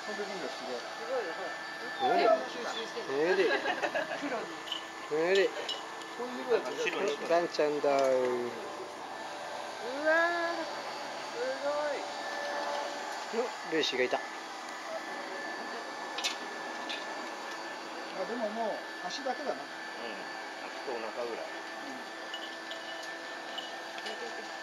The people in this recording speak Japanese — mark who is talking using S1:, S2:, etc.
S1: 飛んでくんだよ、すごい。
S2: すごいよ、ほら。
S1: 無理。
S2: 無理。
S1: 無理。ランちゃんだ。うわー、すごい。ルーシーがいた。あ、でももう足だけだな。
S3: 足とお腹ぐらい。